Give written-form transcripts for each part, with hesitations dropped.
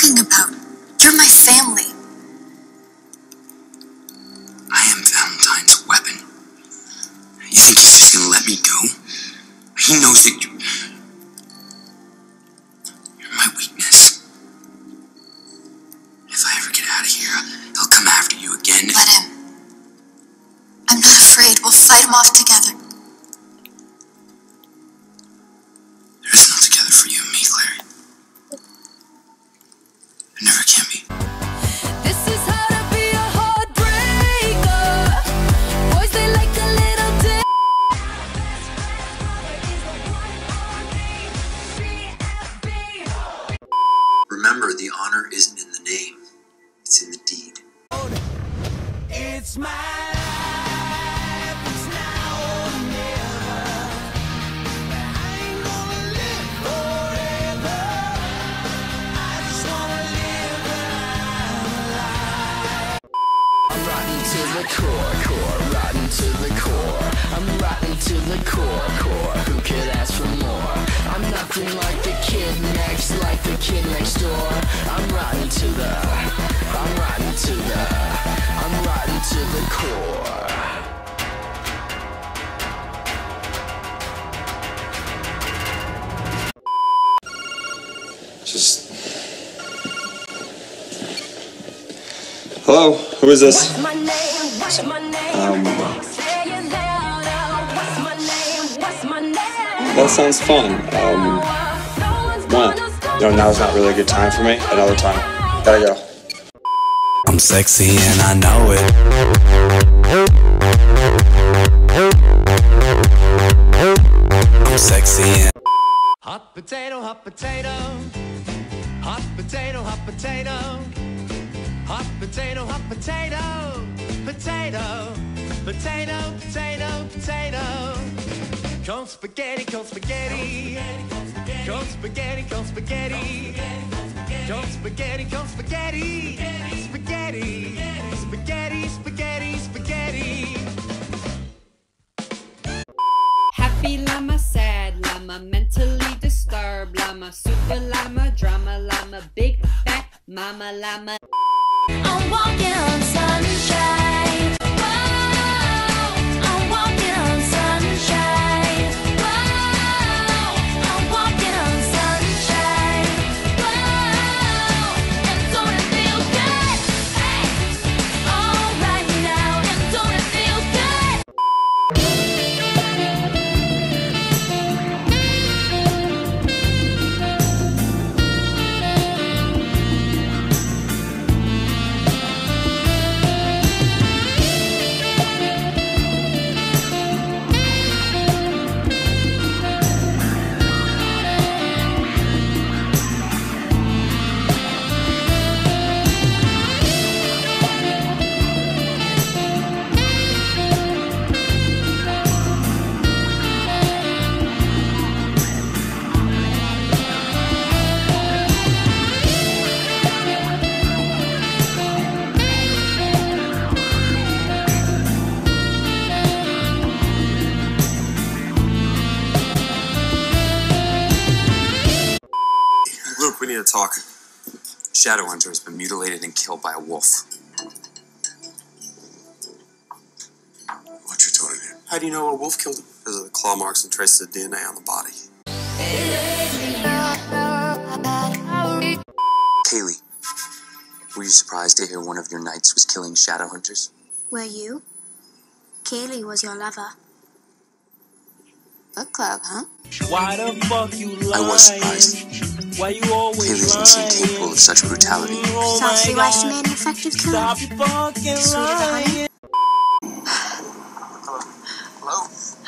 talking about? You're my family. I am Valentine's weapon. You think he's just gonna let me go? He knows that you're my weakness. If I ever get out of here, he'll come after you again. Let him. I'm not afraid. We'll fight him off together. There is no together for you and me, Clary. There never can be. This is how to be a heartbreaker. Boys, they like a little dick. Remember, the honor isn't in the name, it's in the deed. It's my life, it's now or never. I ain't gonna live forever. I just wanna live when I'm alive. I'm rotten to the core, rotten to the core. I'm rotten to the core. Who could ask for more? I'm nothing like the kid next door. I'm rotten to the core. Just... Hello? Who is this? What's my name? What's my name? Say it louder. What's my name? What's my name? That sounds fun. When? No, now's not really a good time for me. Another time. Gotta go. I'm sexy and I know it. I'm sexy and Hot potato, hot potato. Hot potato, hot potato. Hot potato, hot potato. Potato, potato, potato, potato. Cold spaghetti, cold spaghetti. Cold spaghetti, cold spaghetti. Cold spaghetti, cold spaghetti. Spaghetti, spaghetti, spaghetti, spaghetti. Happy llama, sad llama, mentally disturbed llama, super llama, drama llama, big fat mama llama. I'm walking on sunshine. Whoa, I'm walking on sunshine. Whoa, I'm walking on sunshine. Whoa, and don't it feel good? Hey, all right now, and don't it feel good? Luke, we need to talk. Shadowhunter has been mutilated and killed by a wolf. What you told him? How do you know a wolf killed him? Because of the claw marks and traces of DNA on the body. Kaylee, were you surprised to hear one of your knights was killing Shadowhunters? Were you? Kaylee was your lover. Book club, huh? Why the fuck you lying? I was surprised. Why you always Kaylee doesn't seem capable of such brutality. Oh Precisely my why she God. made an effective killer. Stop fucking Sweeter the honey. lying. Hello?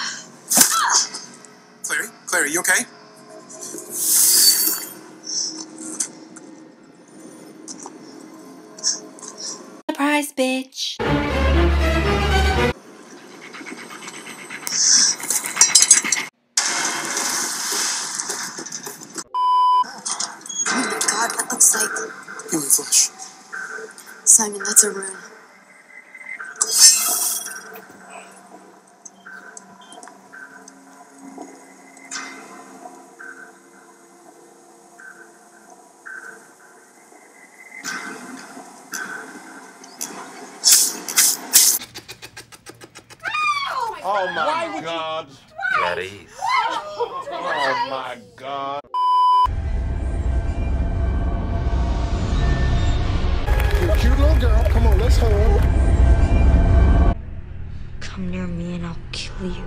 Clary, you okay? Surprise, bitch. Oh my god, that looks like... Human flesh. Simon, that's a rune. Oh my God. At ease. Oh my God. You cute little girl. Come on, let's hug. Come near me and I'll kill you.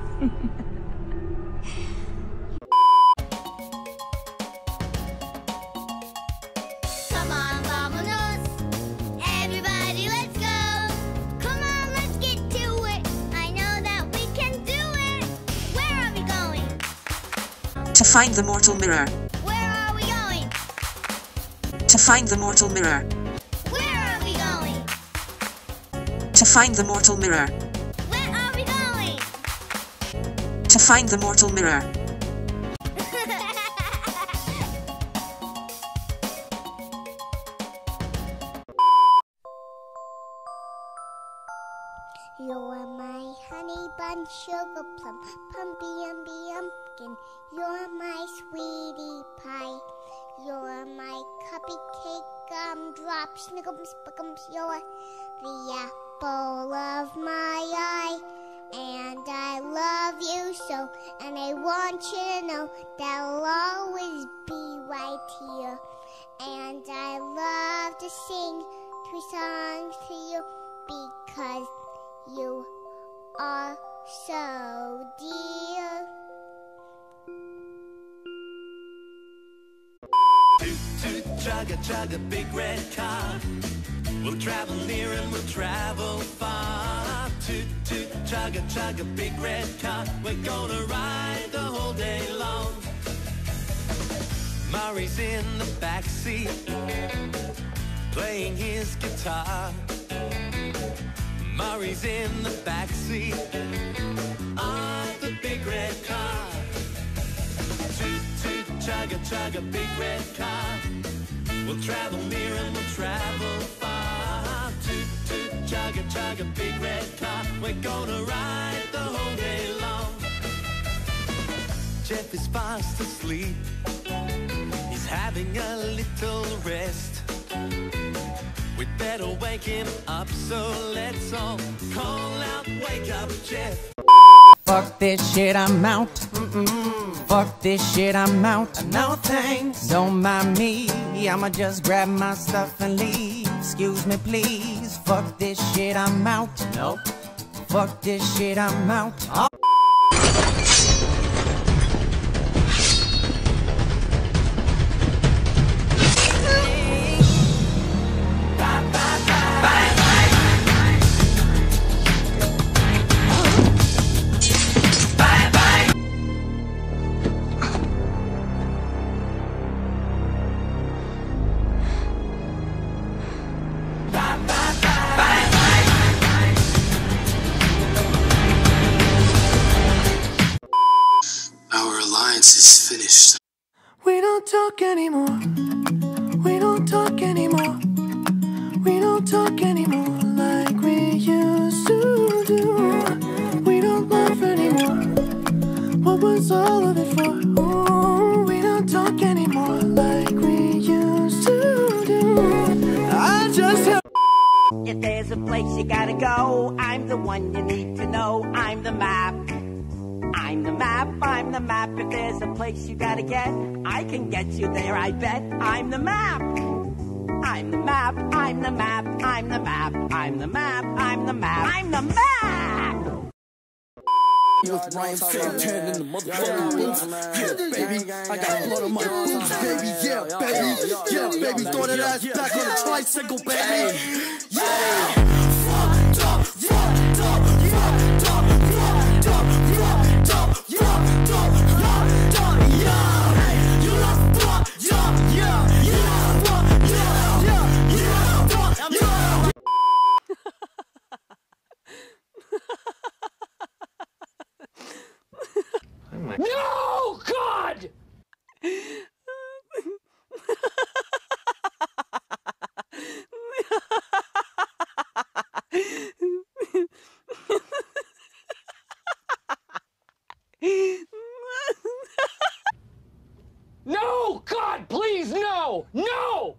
Come on, vámonos. Everybody, let's go. Come on, let's get to it. I know that we can do it. Where are we going? To find the mortal mirror. Where are we going? To find the mortal mirror. Where are we going? To find the mortal mirror. Where are we going? To find the mortal mirror. You're my honey bun, sugar plum, pumpy pumpkin. You're my sweetie pie. You're my cupcake, gumdrop, snickums, spickums. You're the apple of my eye. And I love you so, and I want you to know that I'll always be right here. And I love to sing 2 songs to you because you are so dear. Toot toot chugga chugga big red car. We'll travel near and we'll travel far. Toot toot chugga chugga big red car. We're gonna ride the whole day long. Murray's in the back seat, playing his guitar. Murray's in the back seat of the big red car. Toot toot chugga chugga big red car. We'll travel near and we'll travel far. Toot toot chugga chugga big red car. We're gonna ride the whole day long. Jeff is fast asleep. He's having a little rest. We'd better wake him up, so let's all call out, wake up, Jeff. Fuck this shit, I'm out. Fuck this shit, I'm out. No thanks. Don't mind me, I'ma just grab my stuff and leave. Excuse me, please. Fuck this shit, I'm out. Nope. Fuck this shit, I'm out. Our alliance is finished. We don't talk anymore. We don't talk anymore. We don't talk anymore like we used to do. We don't laugh anymore. What was all of it for? Ooh, we don't talk anymore like we used to do. I just have. If there's a place you gotta go, I'm the one you need to know. I'm the map. I'm the map, I'm the map. If there's a place you gotta get, I can get you there, I bet. I'm the map. I'm the map, I'm the map, I'm the map, I'm the map, I'm the map, I'm the map! With Ryan Fantan in the motherfucking booth. Yeah, baby, I got blood on my boots, baby. Yeah, baby. Yeah, baby, throw that ass back on the tricycle, baby. Yeah. Fucked up, fucked up, fucked up, fucked up, fucked up, fucked up, fucked up, yeah. You love fucked up, yeah. You love fucked up, yeah. You love fucked up, yeah. No, God! No, God, please, no! No!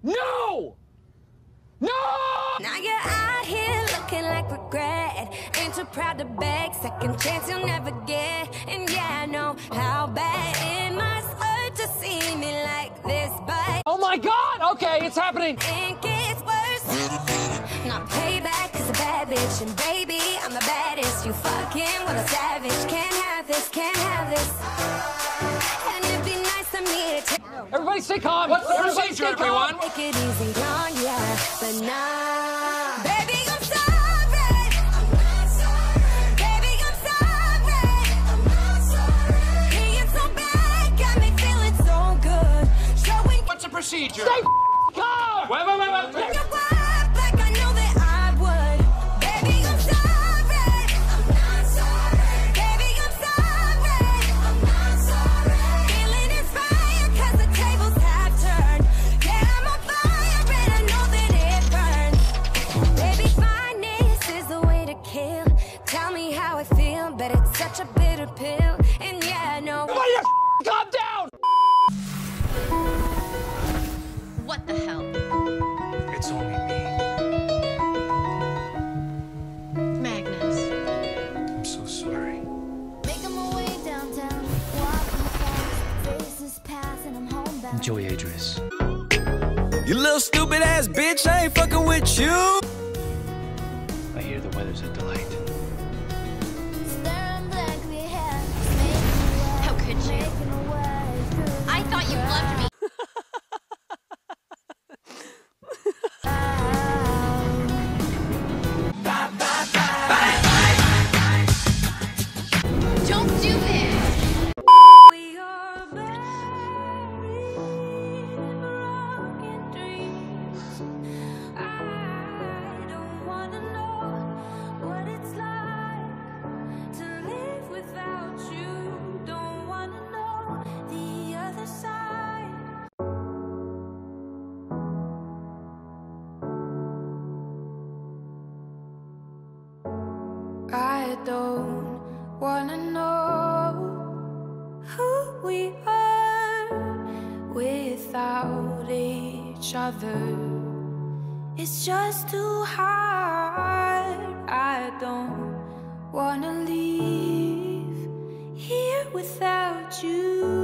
No! No! Now you're out here looking like regret. Ain't too proud to beg. Second chance you'll never get. And yeah, I know how bad it must hurt to see me like this, but oh my God! Okay, it's happening. it gets worse. Not payback is a bad bitch, and baby, I'm the baddest. You fucking with a savage. Can't have this, can't have this. And it'd be nice of me to take. Everybody stay calm. What's the procedure, everyone? Take it easy, long, yeah, but nah. Baby, I'm sorry. I'm not sorry. Baby, I'm sorry. I'm not sorry. Being so bad got me feeling so good. Showing. What's the procedure? Stay calm. Wait. You up like I know that I would. Baby, I'm sorry. I'm not sorry. Baby, I'm sorry. I'm not sorry. Feeling inspired 'cause the tables have turned. Yeah, I'm on fire and I know that it burns. Baby, fineness is the way to kill. Tell me how I feel, but it's such a bitter pill. And yeah, I know. Everybody, calm down. What the hell? It's only me. Magnus. I'm so sorry. Making my way downtown, walking fast, faces pass and I'm homebound. Joey Adris. You little stupid ass bitch, I ain't fucking with you. I hear the weather's a delight. Staring blankly ahead, making a way, How could you? making a way through I thought you loved me. Don't do this. We are buried in broken dreams. I don't wanna know what it's like to live without you. Don't wanna know the other side. I don't wanna know who we are without each other. It's just too hard. I don't wanna leave here without you.